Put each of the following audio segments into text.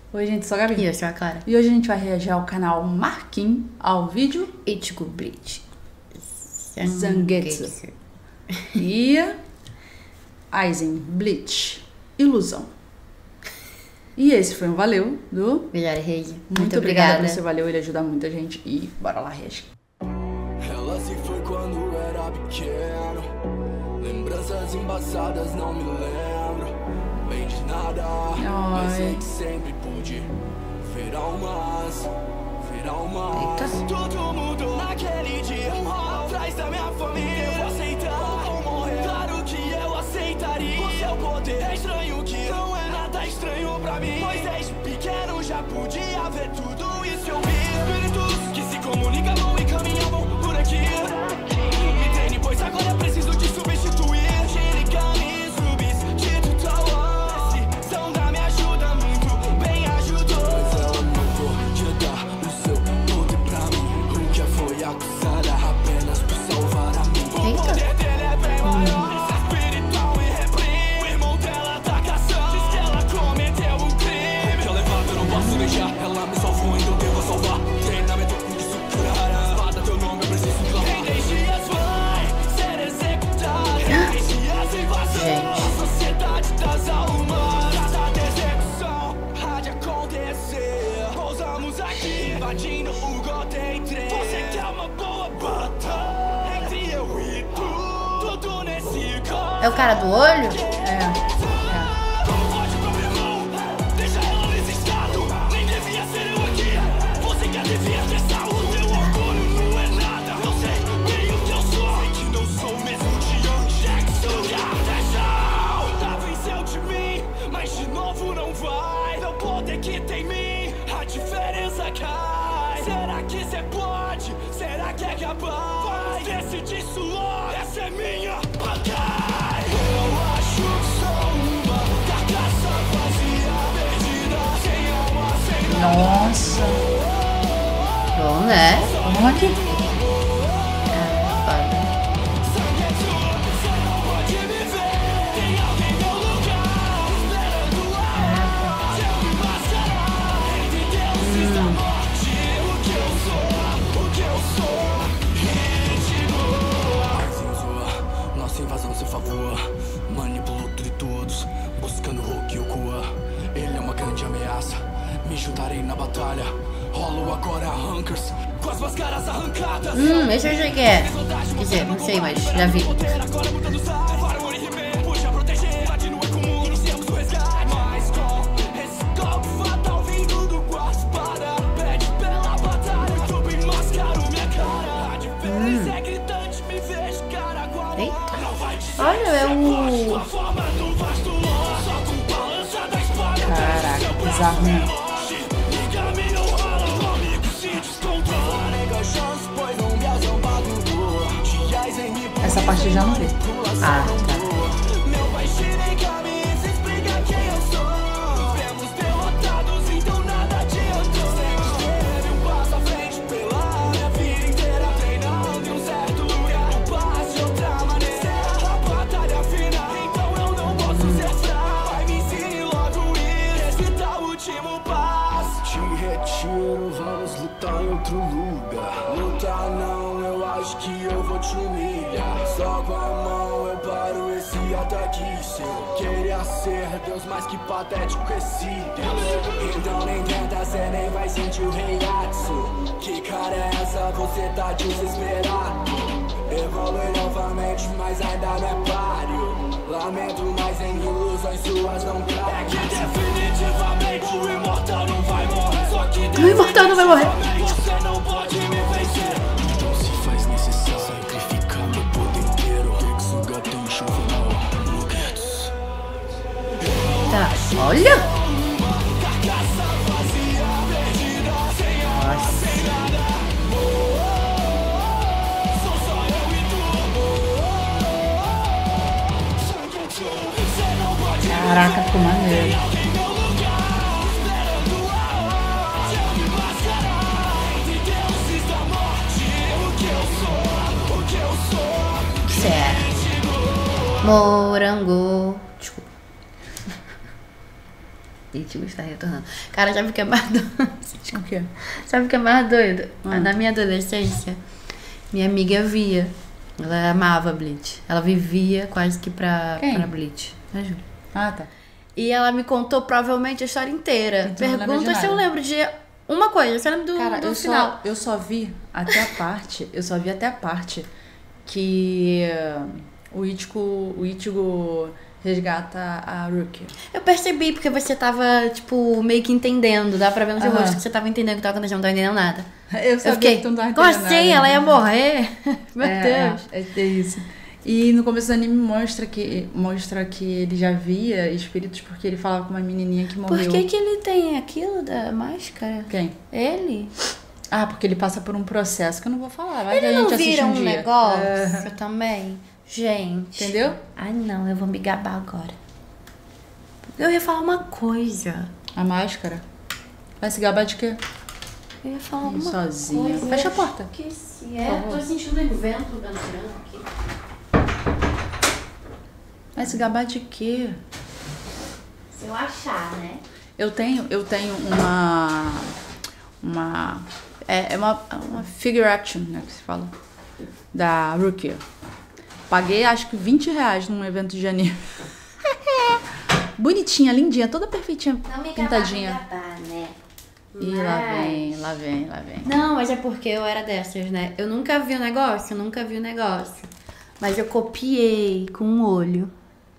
Oi, gente, sou a Gabi. E eu sou a Clara. E hoje a gente vai reagir ao canal Marquinhos, ao vídeo Ichigo Bleach. Zangetsu. E Aizen Bleach, Ilusão. E esse foi um valeu do Vilhari Rei. Muito obrigada por esse valeu, ele ajuda muita gente. E bora lá reagir. Ela se foi quando era pequeno. Lembranças embaçadas, não me lembro bem de nada. Mas sei que sempre pude ver almas. Tudo mudou naquele dia. Atrás da minha família eu vou aceitar ou morrer. Claro que eu aceitaria o seu poder. É estranho que não é nada estranho pra mim, pois desde pequeno já podia ver tudo isso. Eu vi espíritos que se comunicavam e caminhavam por aqui. Me treine, pois agora é preciso te substituir. Shinigami, subs, Tao. Esse som da me ajuda muito, bem ajudou. Mas ela não pode dar o seu poder pra mim. O que foi acusada apenas por salvar a mim. O poder dele é bem maior. Isso é espiritual e reprime. O irmão dela tá caçando, diz que ela cometeu um crime. Já levado, eu não posso deixar. Ela me salvou, então devo salvar. Treinamento isso curará. Espada, teu nome, eu preciso clamar. Em 10 dias vai ser executado. Em 10 dias invasão. A sociedade das almas. Cada decepção há de acontecer. Pousamos aqui, invadindo o Golden Train. Você quer uma boa batalha entre eu e tu? Tudo nesse caso. É o cara do olho? Como pode pro meu irmão? Deixa ela nesse estado. Nem devia ser eu aqui. Você quer devia ter saúde. Meu orgulho não é nada. Eu sei bem o que eu sou. Sei que não sou mesmo de Jackson. Tá venceu de mim, mas de novo não vai. Meu poder que tem em mim, a diferença cai. Será que cê pode? Será que é capaz? Vamos ver se disso logo. Essa é minha batalha. Eu acho que sou uma carcaça vazia, perdida, sem alma, sem nada. Nossa, Bom, né? vamos aqui. Foda. Zangetsu, cê não pode me ver. Tem alguém no lugar, esperando lá. Se eu me mascarar, entre deuses da morte. O que eu sou, Ichigo. Nossa invasão, seu favor. Manipulou tudo e todos, buscando o Kua. Ele é uma grande ameaça, me juntarei na batalha. Rolo agora Hunkers, com as máscaras arrancadas. Esse eu sei que é. Quer dizer, não sei, mas já vi. Agora mudando sai, Varumori Hime, puxa proteger, invadindo é comum, iniciamos o resgate. Mas com esse golpe fatal vindo do quarto espada, pede pela batalha, YouTube mascaro minha cara. A diferença é gritante, me vejo cara agora. Eita. Não vai dizer Olha, é o... a forma do vasto longe, só com balança da espada. Caraca, que bizarro, né? Liga-me no rolo, comigo se descontrola. Pois não me Essa parte eu já não vi. Ah, tá. Meu pai Shinigami, se explica quem eu sou. Vemos derrotados, então nada adiantou. Sempre teve um passo à frente pela minha vida inteira, treinando em um certo lugar. Eu passo de outra maneira, a batalha final, então eu não posso ser fraco. Vai me ensine logo isso, esse tá o último passo. Te retiro, vamos lutar em outro lugar. Lutar não, eu acho que eu vou te humilhar. Só com a mão eu paro esse ataque seu. Queria ser Deus, mas que patético esse Deus. Então nem tenta, cê nem vai sentir o reiatsu. Que cara é essa, você tá desesperado. Evolui novamente, mas ainda não é páreo. Lamento, mas em ilusões suas não cabem. É que definitivamente o imortal não vai morrer. Só que O imortal não vai morrer. você não pode me vencer. Então se faz necessário sacrificar meu poder inteiro. Texuga tem chuva na Nuggets. Tá, olha! Carcaça vazia, perdida, sem alma, Nossa. sem nada. Sou só eu e tu. Zangetsu, cê não pode me Caraca, ficou maneiro. alguém no lugar, esperando lá. Se eu me mascarar, entre deuses da morte. O que eu sou, Certo. Morango. Desculpa. Ritmo está retornando. Cara, sabe o que é mais doido? O quê? Sabe o que é mais doido? Na minha adolescência, minha amiga via. Ela amava Bleach. Ela vivia quase que pra Bleach. A Ju. Ah, tá. E ela me contou provavelmente a história inteira. Então, não lembro Pergunta de se eu nada. lembro de uma coisa. Você lembra do, Cara, do final? eu só vi até a parte. Eu só vi até a parte que o Ichigo resgata a Rukia. Eu percebi, porque você tava, tipo, meio que entendendo. Dá pra ver no seu Aham. rosto que você tava entendendo o que tava acontecendo, não tava entendendo nada. Eu Eu sabia fiquei, que tu não tava como entendendo assim? nada. Ela ia morrer? Meu Deus. É isso. E no começo do anime mostra que ele já via espíritos porque ele falava com uma menininha que Por morreu. que ele tem aquilo da máscara? Quem? Ele? Ah, porque ele passa por um processo que eu não vou falar. Vai que a Ele gente não assiste vira um um dia. negócio também? Gente. Entendeu? Ai, não, eu vou me gabar agora. Eu ia falar uma coisa. A máscara. Vai se gabar de quê? Eu ia falar alguma sozinha. coisa. Fecha a porta. Esqueci. Por favor. Tô sentindo o vento entrando aqui. Vai se gabar de quê? Se eu achar, né? Eu tenho uma figure action, né, que se fala, da Rukia. Paguei acho que R$20 num evento de anime. Bonitinha, lindinha, toda perfeitinha, Não me pintadinha. gabar, né? E lá vem. Não, mas é porque eu era dessas, né? Eu nunca vi o negócio. Mas eu copiei com o olho.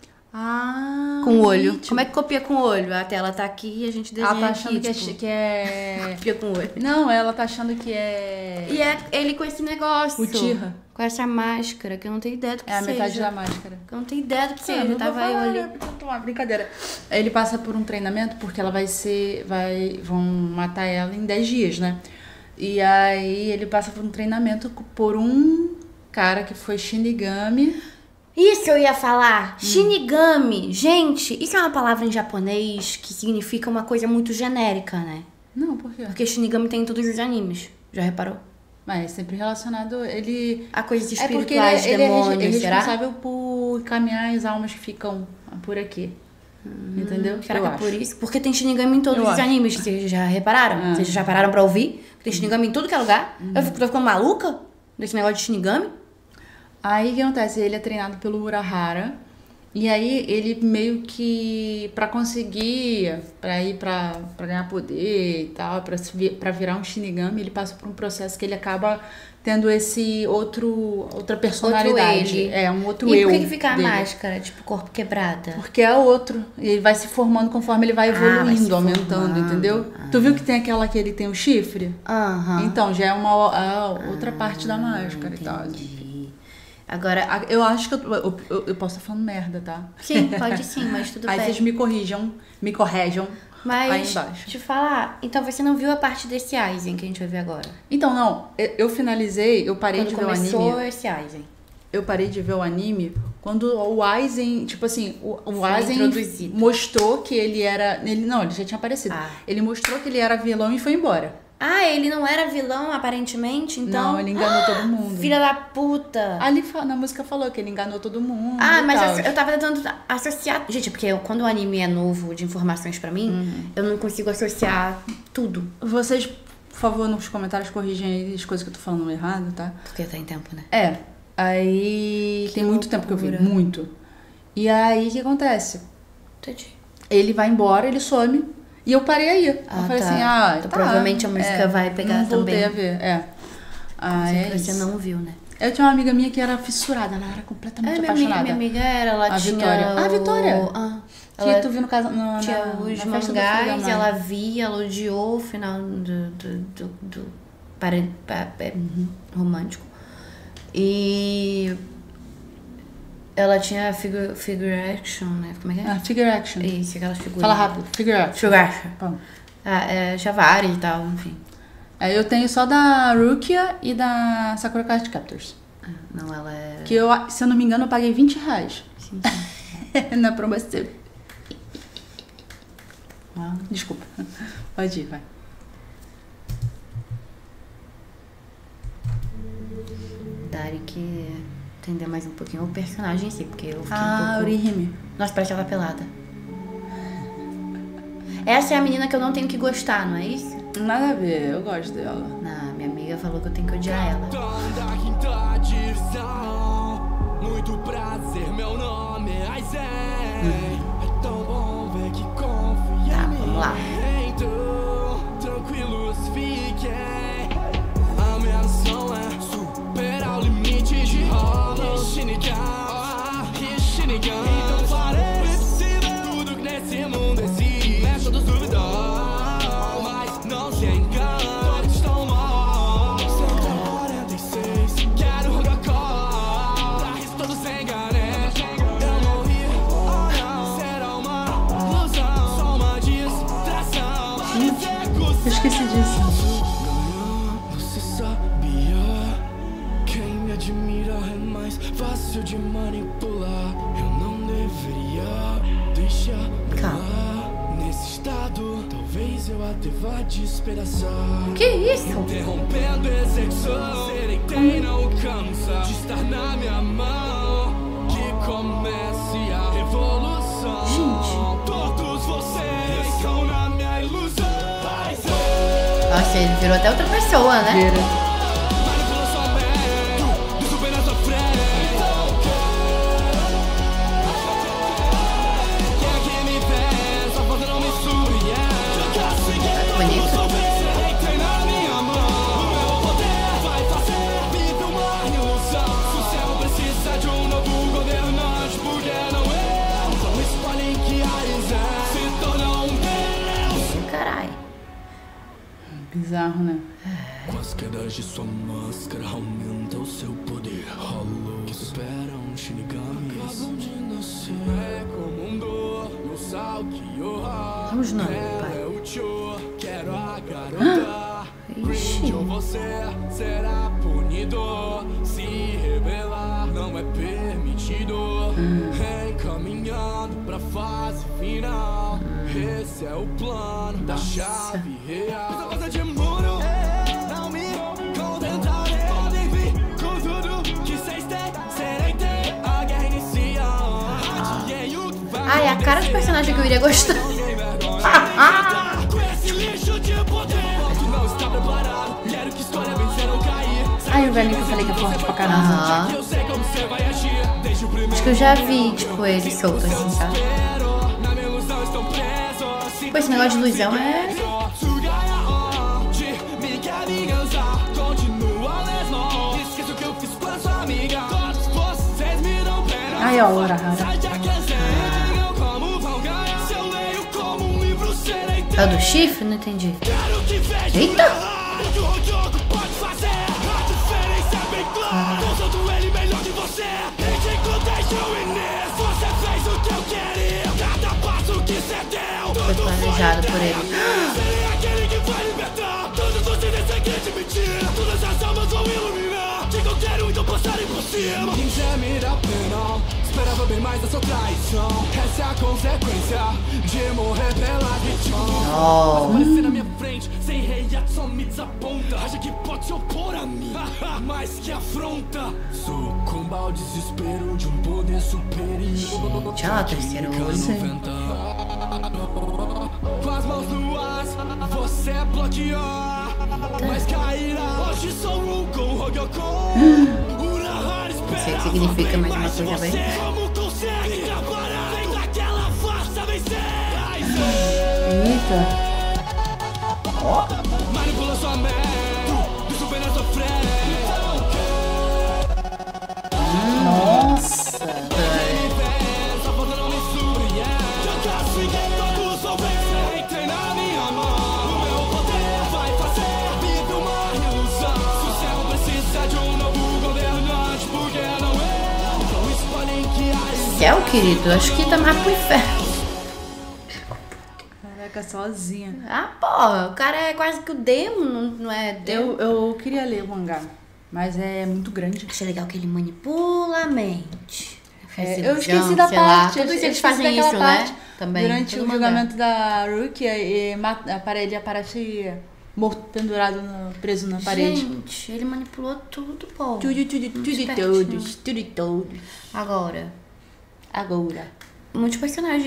Ah, Com o olho. nítido. Como é que copia com o olho? A tela tá aqui e a gente desenha Ela tá aqui, achando tipo, que é... copia com o olho. Não, ela tá achando que é... E é ele com esse negócio. Uchiha. Com essa máscara, que eu não tenho ideia do que É a seja. metade da máscara. Que eu não tenho ideia do que seja. não Tava vou eu falar, ali. porque eu tô uma brincadeira. Ele passa por um treinamento porque ela vão matar ela em 10 dias, né? E aí ele passa por um treinamento por um cara que foi Shinigami. Isso eu ia falar. Shinigami. Gente, isso é uma palavra em japonês que significa uma coisa muito genérica, né? Não, por quê? Porque Shinigami tem em todos os animes. Já reparou? Mas é sempre relacionado, ele... A coisas É porque espirituais, ele é demônios, será? responsável por caminhar as almas que ficam por aqui. Entendeu? Será Eu que é acho. por isso? Porque tem Shinigami em todos Eu os acho. animes. Vocês já repararam? Vocês já pararam pra ouvir? Tem Shinigami em tudo que é lugar. Eu tô ficando maluca desse negócio de Shinigami. Aí o que acontece? Ele é treinado pelo Urahara. E aí ele meio que pra conseguir, pra ir pra ganhar poder e tal, pra virar um Shinigami, ele passa por um processo que ele acaba tendo esse outra personalidade. ele. É, um outro E eu por que fica a dele. máscara, tipo, corpo quebrada? Porque é outro. E ele vai se formando conforme ele vai vai se evoluindo, aumentando, formando. entendeu? Tu viu que tem aquela que ele tem o chifre? Aham. Então, já é outra parte da máscara e tal. Entendi. Agora, Eu acho que eu posso estar falando merda, tá? sim, pode sim, mas tudo Aí bem. vocês me corrijam aí Mas, embaixo. te falar, então você não viu a parte desse Aizen que a gente vai ver agora? Então, não, eu finalizei, eu parei Quando de ver o começou anime. esse Aizen. Eu parei de ver o anime quando o Aizen, tipo assim, o Foi Aizen introduzido. mostrou que ele era. Ele já tinha aparecido. Ah. Ele mostrou que ele era vilão e foi embora. Ah, ele não era vilão, aparentemente, então... Não, ele enganou todo mundo. Filha da puta! Ali na música falou que ele enganou todo mundo. Ah, e mas tal. eu tava tentando associar... Gente, porque quando o anime é novo de informações pra mim, eu não consigo associar tudo. Vocês, por favor, nos comentários corrigem aí as coisas que eu tô falando errado, tá? Porque tem tempo, né? É. Aí tem muito tempo que eu vi, loucura. muito. E aí o que acontece? Entendi. Ele vai embora, ele some. E eu parei aí. Eu Ah, falei tá. assim, Então, provavelmente a música vai pegar não voltei também. a ver, é. Ah, Sei é que você isso. não viu, né? Eu tinha uma amiga minha que era fissurada, ela era completamente apaixonada. minha amiga era, ela A tinha... Vitória. Ah, a Vitória? Que Que tu viu no caso, tinha na os festa do filho mangás, da mãe. ela via, ela odiou o final do romântico. E ela tinha figure action, né? Como é que é? Ah, figure action. Isso, aquelas figurinhas. Fala rápido, figure action. Figure action. Bom. Tinha várias e tal, enfim. É, eu tenho só da Rukia e da Sakura Card Captors. Não, ela é... Que eu, se eu não me engano, eu paguei R$20. Sim, Na promoção. Ah, desculpa. Pode ir, vai. Dari que entender mais um pouquinho o personagem em si, porque eu fiquei Ah, um pouco... Orihime. Nossa, parece que ela tá pelada. Essa é a menina que eu não tenho que gostar, não é isso? Nada a ver, eu gosto dela. Não, minha amiga falou que eu tenho que odiar ela. Da quinta divisão, muito prazer, meu nome é Aizen. É tão bom ver que confia Tá, em mim. vamos lá. Então, tranquilos fiquem. A minha missão é superar o limite de Shinigan. Então farei tudo que nesse mundo existe. Métodos duvidosos, mas não se engane. Todos estão mal. 146, quero Hogakor. Pra isso todos se enganem. Eu morri, será uma ilusão. Só uma distração. Eu esqueci disso. Você sabia? Quem me admira é mais fácil de manipular. Eu não deveria deixar Calma. nesse estado. Talvez eu a deva despedaçar. Que isso? Interrompendo a execução. Serei quem não cansa de estar na minha mão. Que comece a revolução. Gente. Todos vocês estão na minha ilusão. Nossa, ele virou até outra pessoa, né? Vira. Manipula sua mente, super na sua frente. Quem é que me vê, só falta não me surpreender. Bonito. Tem na minha mão, o meu poder vai fazer viver uma ilusão. Se o céu precisa de um novo governante, porque não eu? Então escolhem que a Aizen se tornou um deus. Caralho. Bizarro, né? Com as quedas de sua máscara aumenta o seu poder. Hollow que superam Shinigami acabam de nascer. É como um dor no sal que horror. Vamos não, Ela pai. é o Cho, quero a garota. Ixi. Ou você será punido. Se rebelar não é permitido. Encaminhando pra fase final. Esse é o plano da chave real. Essa coisa de muro, não me contentarei. Podem vir com tudo que vocês têm. Serei ter a guerra inicia. Adiei o que vai Ai, a cara de personagem que eu iria gostar. com esse lixo de poder. Tu não está preparado. Quero que escolha vencer ou cair. Ai, o velhinho que eu falei que é forte pra caramba. Aham. Eu sei como você vai agir. Desde o primeiro Acho que eu já vi, tipo, ele solto assim, sabe? desespero. Na minha ilusão estão presos. Pô, esse negócio de ilusão é... Ai, ó, Urahara. É o do chifre? Não entendi. Eita! Foi planejado por ele. Serei aquele que vai libertar todos vocês dessa grande mentira. Todas as almas vão iluminar. Diga eu quero, então passarem por cima. Quiser me dar pena, esperava bem mais dessa traição. Essa é a consequência de morrer pela vítima. Oh. Aparecer na minha frente, sem reação me desaponta. Acha que pode se opor a mim, mas que afronta. Sucumba ao desespero de um poder superior. Gente, ó, terceiro olho. Com as mãos nuas, você bloqueou. Mas cairá. Hoje sou um com Hogakor. Não sei o que significa, mas uma coisa bem... Como consegue parar? Vem daquela farsa vencer. Eita. Manipula sua mente, super na sua frente. Nossa. Só falta não me surpreender. Já consegui todos só vencer. Entrei na minha mão. O meu poder vai fazer viver uma ilusão. Se o céu precisa de um novo governante, porque não eu? Então escolhem que a Céu, querido, acho que tá mais pro inferno. Caraca, sozinha. Ah, pô, o cara é quase que o demo, não é Deus. Eu queria ler o mangá, mas é muito grande. Achei legal que ele manipula a mente. Faz Eu ilusão, esqueci da sei lá. parte. Todos eu eles esqueci fazem daquela isso, parte. né? Também. Durante todo o lugar. julgamento da Rukia, ele aparece morto, pendurado, preso na parede. Gente, ele manipulou tudo, pô. Tudo e todos. Agora, Agora. muitos personagens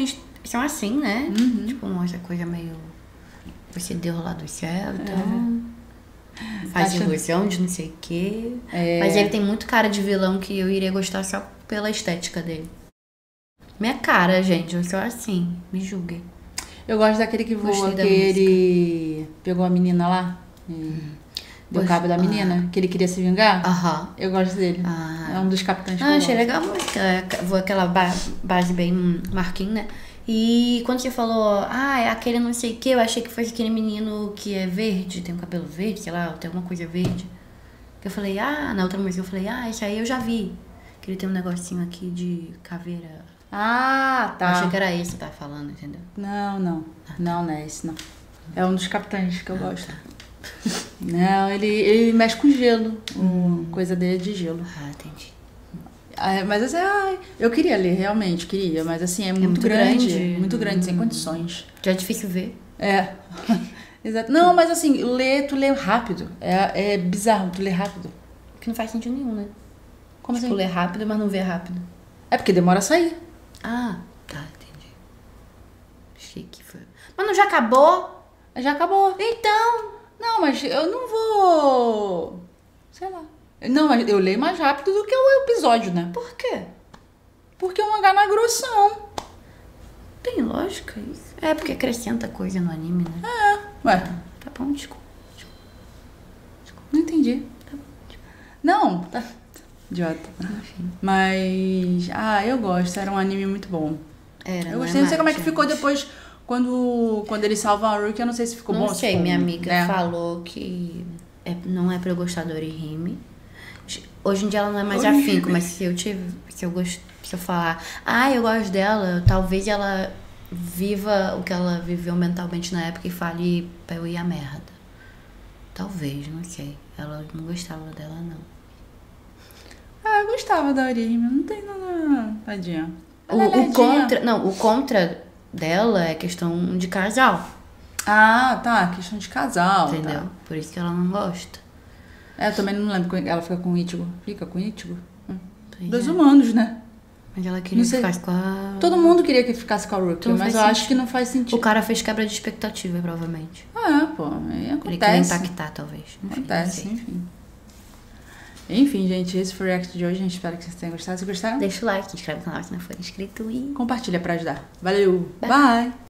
são assim, né? Uhum. Tipo, mostra coisa meio... Você deu lá do céu, então... Faz ilusão de não sei o quê. Mas ele tem muito cara de vilão que eu iria gostar só pela estética dele. Minha cara, gente, eu sou assim. Me julguem. Eu gosto daquele que voa, que ele pegou a menina lá. Deu cabo da menina, que ele queria se vingar. Aham. Eu gosto dele. É um dos capitães que eu achei gosto. legal a música. Vou aquela base bem Marquinhos, né? E quando você falou, é aquele não sei o que, eu achei que fosse aquele menino que é verde, tem um cabelo verde, sei lá, tem alguma coisa verde. Que eu falei, na outra música eu falei, esse aí eu já vi. Que ele tem um negocinho aqui de caveira. Tá. Eu achei que era esse que tava falando, entendeu? Não. Não é esse, não. É um dos capitães que eu gosto. Tá. Não, ele mexe com gelo. Coisa dele é de gelo. Entendi. Mas assim, eu queria ler, realmente, queria. Mas assim, é muito grande. Muito grande, sem condições. Já é difícil ver. Exato. Não, mas assim, tu lê rápido. É bizarro, tu lê rápido. Que não faz sentido nenhum, né? Como tipo, assim? ler rápido, mas não ver rápido. É porque demora a sair. Tá, entendi. Chique, foi. Mas não já acabou? Já acabou. Então. Não, mas eu não vou... Sei lá. Não, mas eu leio mais rápido do que o episódio, né? Por quê? Porque o mangá não é grossão. Tem lógica isso. É porque acrescenta coisa no anime, né? Ué. Tá bom, desculpa. Não entendi. Não, tá... Idiota. Enfim. Mas... eu gosto. Era um anime muito bom. Eu gostei. Não sei como é que ficou depois... Quando eles salvam a Ruki, eu não sei se ficou bom. Não sei, minha amiga falou que não é pra eu gostar do Orihime. Hoje em dia ela não é mais afinco, mas se eu falar, eu gosto dela, talvez ela viva o que ela viveu mentalmente na época e fale pra eu ir à merda. Talvez, não sei. Ela não gostava dela, não. Eu gostava da Orihime, não tem nada... Tadinha. O contra dela é questão de casal. Tá, questão de casal. Entendeu? Tá. Por isso que ela não gosta. Eu também não lembro, ela fica com o Ichigo. Fica com o Ichigo? Pois Dois humanos, né? Mas ela queria que ficasse com a... Todo mundo queria que ficasse com a Ruki, mas eu acho que não faz sentido. O cara fez quebra de expectativa, provavelmente. Aí acontece. Ele queria impactar, talvez. Acontece, enfim. Enfim, gente, esse foi o react de hoje. A gente espera que vocês tenham gostado. Se gostaram, deixa o like, inscreve no canal se não for inscrito e... compartilha pra ajudar. Valeu! Bye.